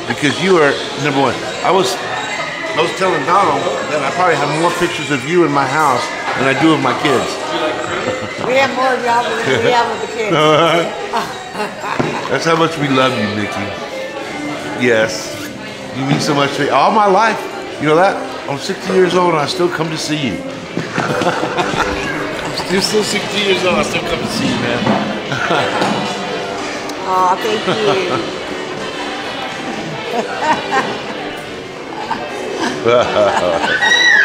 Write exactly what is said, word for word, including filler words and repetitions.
because you are number one. I was I was telling Donald that I probably have more pictures of you in my house than I do of my kids. We have more of y'all than we have with the kids. That's how much we love you, Mickey. Yes. You mean so much to me. All my life. You know that? I'm sixty years old and I still come to see you. You're still sixty years old, I still come to see you, man. Aw, thank you.